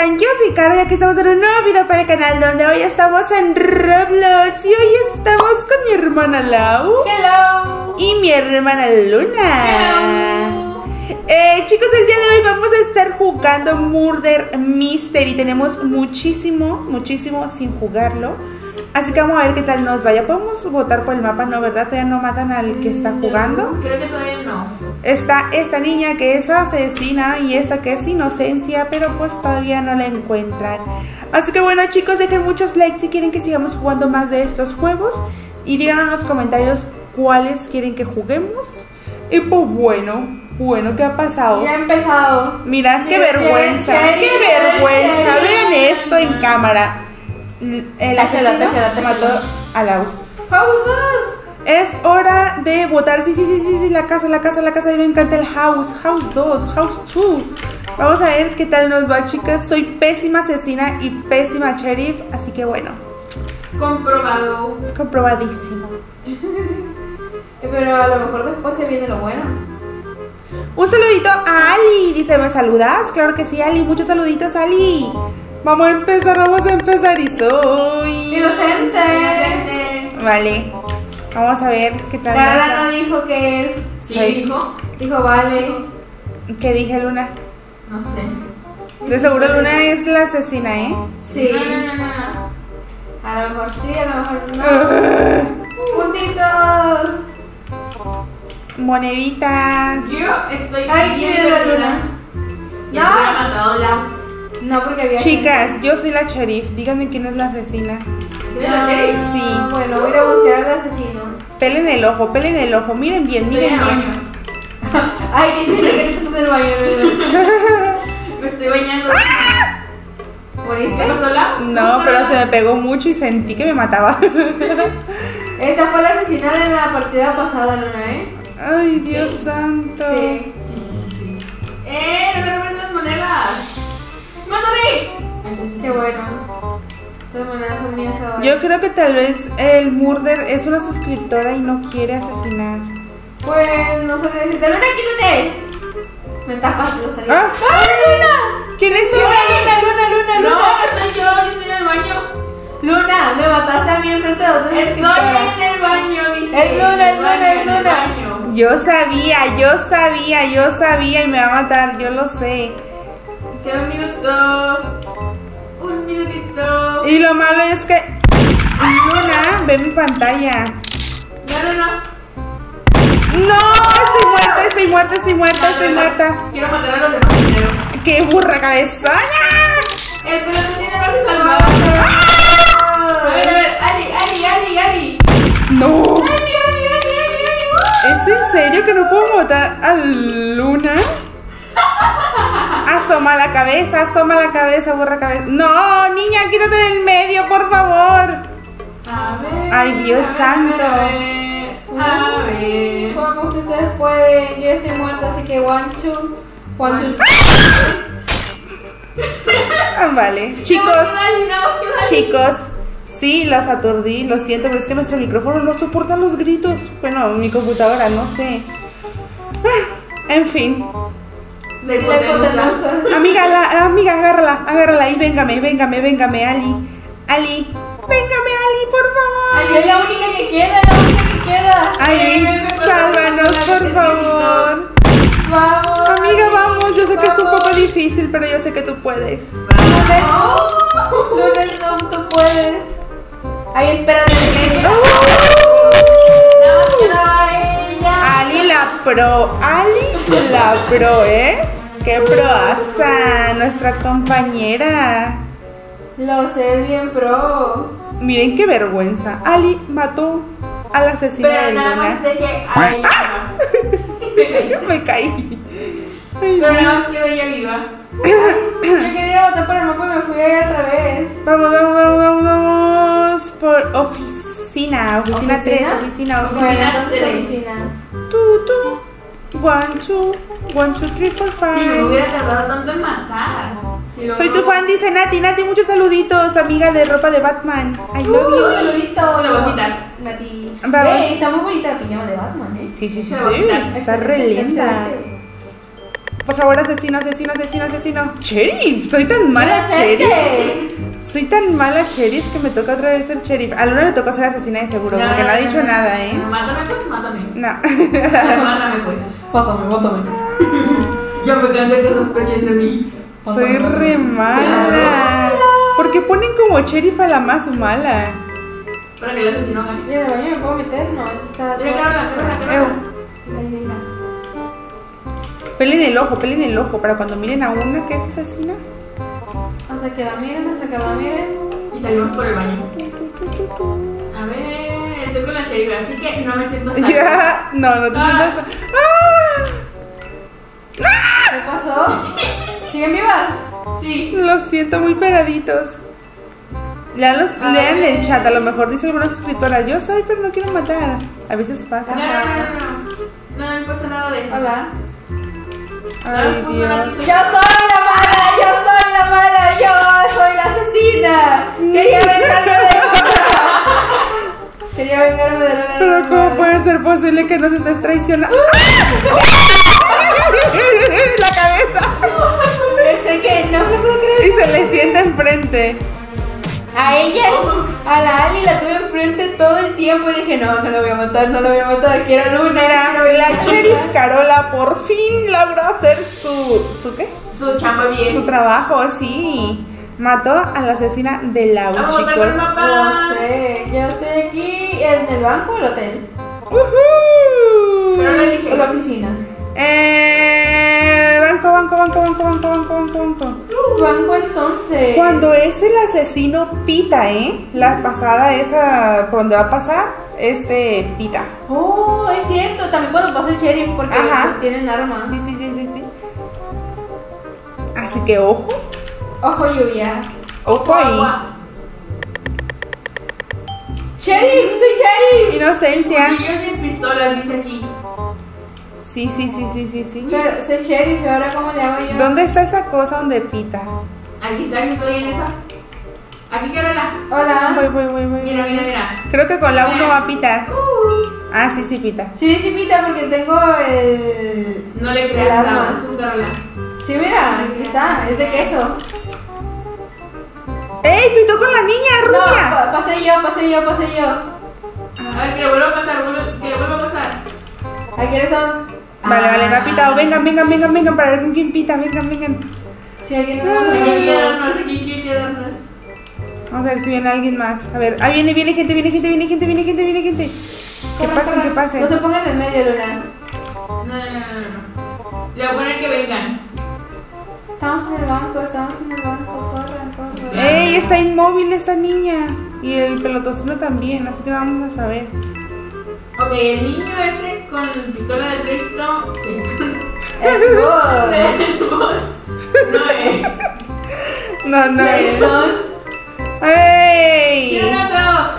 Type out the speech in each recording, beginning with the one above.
están? Yo soy Caro y aquí estamos en un nuevo video para el canal donde hoy estamos en Roblox y hoy estamos con mi hermana Lau. Hello. Y mi hermana Luna. Hello. Chicos, el día de hoy vamos a estar jugando Murder Mystery. Tenemos muchísimo sin jugarlo. Así que vamos a ver qué tal nos vaya. Podemos votar por el mapa, ¿no? ¿Verdad? Todavía no matan al que está jugando. Creo que todavía no. Está esta niña que es asesina y esta que es inocencia, pero pues todavía no la encuentran. Así que bueno, chicos, dejen muchos likes si quieren que sigamos jugando más de estos juegos. Y digan en los comentarios cuáles quieren que juguemos. Y pues bueno, ¿qué ha pasado? Ya ha empezado. Mira, qué vergüenza, qué vergüenza. Vean esto en cámara. El asesino mató a Lau. ¡House 2! Es hora de votar. Sí, la casa. A mí me encanta el house 2, house 2. Vamos a ver qué tal nos va, chicas. Soy pésima asesina y pésima sheriff, así que bueno. Comprobado. Comprobadísimo. Pero a lo mejor después se viene lo bueno. Un saludito a Ali. Dice, ¿me saludas? Claro que sí, Ali. Muchos saluditos, Ali. Vamos a empezar y soy... Inocente. Vale. Vamos a ver qué tal. Carla no dijo que es. Sí, dijo. Dijo vale. ¿Qué dije, Luna? No sé. De seguro Luna es la asesina, ¿eh? Sí. No. A lo mejor sí, a lo mejor no. Puntitos. Moneditas. Yo estoy. Ay, ¿quién es la Luna? Ya había matado Lau. No, porque había. Chicas, yo soy la sheriff. Díganme quién es la asesina. ¿Sí la sheriff? Sí. Bueno, voy a ir a buscar al asesino. Pelen el ojo. Miren bien. Ay, ¿qué tiene que estás en el baño? Me estoy bañando. ¿Moriste? ¿Qué pasó, Lau? No, pero se me pegó mucho y sentí que me mataba. Esta fue la asesinada en la partida pasada, Luna, ¿eh? Ay, Dios santo. Sí. No me robes las monedas. ¡Matori! Qué bueno. Las monedas son mías ahora. Yo creo que tal vez el Murder es una suscriptora y no quiere asesinar. Pues no sabría decirte. ¡Luna, quítate! Me está fácil salir. ¡Ah! ¡Ay, Luna! ¿Quién es Luna? Luna? No, soy yo estoy en el baño. Luna, me mataste a mí enfrente de otros. Estoy en el baño, dije. Es Luna. Yo sabía y me va a matar, yo lo sé. Queda un minutito. Y lo malo es que Luna ve mi pantalla. No. Estoy muerta. Quiero matar a los demás primero. ¡Qué burra cabezona! El pelotón tiene no se salvó. A ver, Ali. ¡No! Ali. ¿Es en serio que no puedo matar a Luna? Asoma la cabeza, burra cabeza. No, niña, quítate del medio, por favor. A ver. Ay, Dios santo. A ver. Vamos, que ustedes pueden. Yo estoy muerta, así que one, two. Vale, chicos, sí, las aturdí, lo siento, pero es que nuestro micrófono no soporta los gritos. Bueno, mi computadora, no sé. En fin. Amiga, agárrala y véngame, Ali. Véngame, Ali, por favor. Ali es la única que queda, Ali, sálvanos, por favor. Vamos. Amiga, vamos, yo sé que es un poco difícil, pero yo sé que tú puedes. Lunes, no, tú puedes. Ay, espérate. Ali la pro, ¿eh? ¡Qué proaza! Nuestra compañera. Lo sé, es bien pro. Miren qué vergüenza. Ali mató a la asesina de Luna. Pero nada más dejé ahí. Me caí. Pero nada más quedó ella viva. Yo quería ir a votar por el mapa y me fui ahí al revés. Vamos por oficina 3, oficina. Tú. 1, 2, 3, 4, 5. Si me hubiera tardado tanto en matar. Soy tu fan, dice Nati, muchos saluditos, amiga de ropa de Batman. I love you. Saluditos. Lo voy a quitar, Nati. Está muy bonita la pijama de Batman, ¿eh? Sí. Está re linda. Por favor, asesino, asesino, asesino, asesino. Sheriff, soy tan mala, Sheriff. Soy tan mala, Sheriff, que me toca otra vez ser Sheriff. A Luna le toca ser asesina de seguro, porque no ha dicho nada, ¿eh? Mátame, pues, mátame. No. Mátame, pues. Mátame. Ya me cansé que sospechen de mí. Soy re mala. ¿Por qué ponen como Sheriff a la más mala? Para que el asesino gane. ¿Y en el baño me puedo meter? No, eso está... Pelen el ojo, para cuando miren a una que es asesina. Hasta que la miren. Y salimos por el baño. A ver, estoy con la Sheriff, así que no me siento salva. No te sientas. ¿Qué pasó? ¿Siguen vivas? Sí. Lo siento, muy pegaditos. Lean el chat, a lo mejor dice algunas escritoras, yo soy, pero no quiero matar. A veces pasa. No he puesto nada de eso. Hola. Ay, Dios. Yo soy la mala, yo soy la asesina. Quería vengarme de Luna. Pero ¿cómo puede ser posible que nos estés traicionando? La cabeza. Pensé que no me puedo creer. Y se le sienta enfrente. A ella, a la Ali la tuve enfrente todo el tiempo y dije, no la voy a matar, quiero a Luna. Mira, la Sheriff Carola por fin logró hacer su ¿qué? Su chamba bien. Su trabajo, sí. Mató a la asesina de Lau, Vamos a chicos. No sé, yo estoy aquí en el banco o el hotel. Pero le dije. O la oficina. Banco. Banco entonces. Cuando es el asesino pita, la pasada esa por donde va a pasar, pita. Oh, es cierto, también cuando pasa el sheriff porque pues tienen armas. Sí. Así que ojo. Ojo lluvia. Ojo ahí. Sheriff, soy sheriff. Inocencia. Cuchillos y pistolas, dice aquí. Sí. Pero soy sheriff, ¿y ahora cómo le hago yo? ¿Dónde está esa cosa donde pita? Aquí está, yo estoy en esa. Aquí, Carola. Hola. Voy. Mira. Creo que con la 1 va a pitar. Ah, sí, pita. Sí, pita porque tengo el... No le el creas arma. nada, tú, Carola. Sí, mira, aquí está, es de queso. ¡Ey! Pitó con la niña rubia. No, pasé yo. A ver, que le vuelva a pasar, Aquí estamos. Vale, no ha pitado. Vengan para ver con quién pita. Vengan. Sí, aquí nos Aquí vamos hay que quedarnos. Vamos a ver si viene alguien más. A ver, viene gente. Que pasen. No se pongan en medio, Luna. No. Le voy a poner que vengan. Estamos en el banco, corran. ¡Ey! Está inmóvil esa niña. Y el pelotocino también, así que no vamos a saber. Ok, el niño con pistola de Cristo. Xbox. No es. No. ¡Ey! ¿Quién pasó?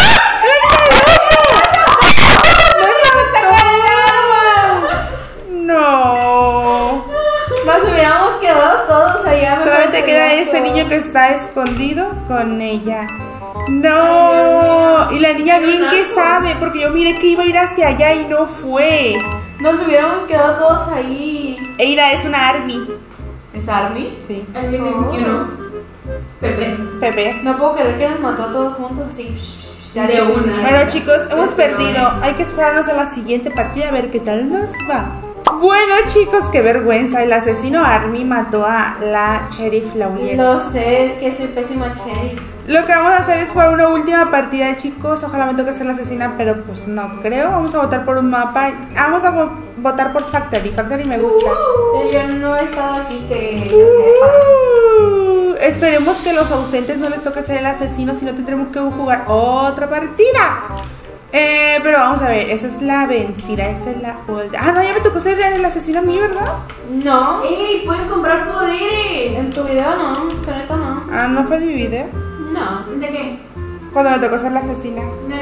No. Nos hubiéramos quedado todos allá. Solamente queda ese niño que está escondido con ella. No. Y la niña bien que sabe, porque yo miré que iba a ir hacia allá y no fue. Nos hubiéramos quedado todos ahí. Eira es una Army. ¿Es Army? Sí. Alguien me quiero. Pepe. No puedo creer que nos mató a todos juntos así. De una. Bueno, chicos, hemos Espero, perdido. Hay que esperarnos a la siguiente partida a ver qué tal nos va. Bueno, chicos, qué vergüenza. El asesino Army mató a la Sheriff Laulier. Lo sé, es que soy pésima sheriff. Lo que vamos a hacer es jugar una última partida, chicos. Ojalá me toque ser la asesina, pero pues no creo. Vamos a votar por un mapa. Vamos a votar por Factory. Factory me gusta. Yo no he estado aquí que yo sepa. Esperemos que los ausentes no les toque ser el asesino, si no tendremos que jugar otra partida. Pero vamos a ver, esa es la vencida, esta es la old. Ah, no, ya me tocó ser el asesino a mí, ¿verdad? No. ¡Ey! ¡Puedes comprar poderes! En tu video no, la neta no. Ah, ¿no fue mi video? No. ¿De qué? Cuando me tocó ser la asesina.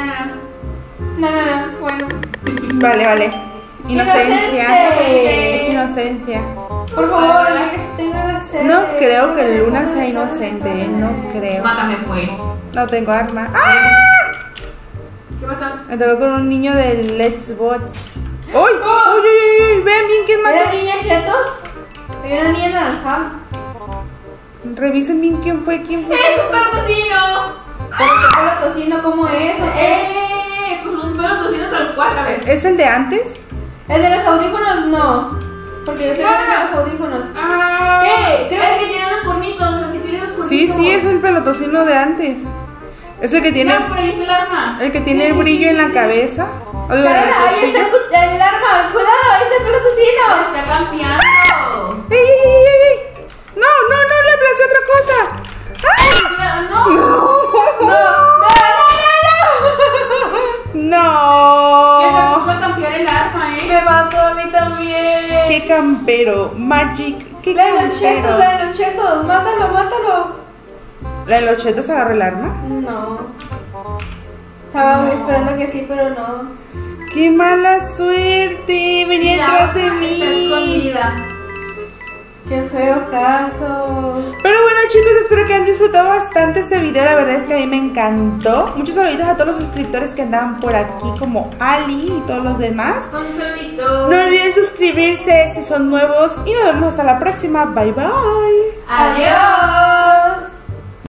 No. Bueno. Vale. Inocente. Inocencia. Por favor, que tenga la sed. No creo que Luna sea inocente, no creo. Mátame, pues. No tengo arma. ¡Ah! ¿Qué pasó? Me tocó con un niño de Let's Bots. ¡Uy! ¡Uy! Vean bien quién mató. ¿Era niña Chetos? Había una niña naranja. Revisen bien quién fue. ¡Es un perro tocino! ¿Pero qué pelo tocino? ¿Cómo es? ¿O qué? Pues un perro tocino tal cual, a ver. ¿Es el de antes? El de los audífonos no. Porque yo sé que tiene los audífonos. Creo Creo que tiene los cuernitos, el que tiene los cuernitos. Sí, es el pelotocino de antes. Es el que tiene, No, por ahí está el arma. el que tiene el brillo en la cabeza. O digo, en el Carola, ahí cuchillo. está el arma. Cuidado, ahí está el pelo tocino. Está campeando. ¡Ey! No, le aplacé otra cosa. ¡Ah! Que se ¡No! puso a campear el arma, Me mató a mí también. ¡Qué campero! Magic, qué La de los chetos, campero. la de los chetos. Mátalo. ¿La de los chetos agarró el arma? No. Estaba esperando que sí, pero no. ¡Qué mala suerte! Venía detrás de Está mí. escondida. Qué feo caso. Pero bueno, chicos, espero que hayan disfrutado bastante este video. La verdad es que a mí me encantó. Muchos saluditos a todos los suscriptores que andaban por aquí, como Ali y todos los demás. Un saludito. No olviden suscribirse si son nuevos. Y nos vemos hasta la próxima. Bye bye. Adiós.